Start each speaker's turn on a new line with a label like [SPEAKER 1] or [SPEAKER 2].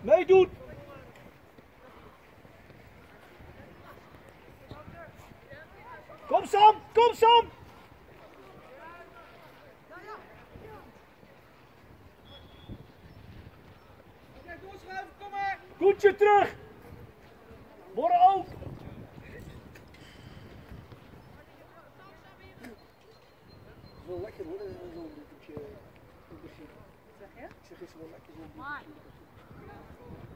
[SPEAKER 1] Meedoen! Kom Sam! Kom Sam! Koetje terug! Morgen ook!
[SPEAKER 2] Het is wel lekker hoor, zo'n beetje. Zeg je? Ik zeg, het is wel lekker zo'n beetje.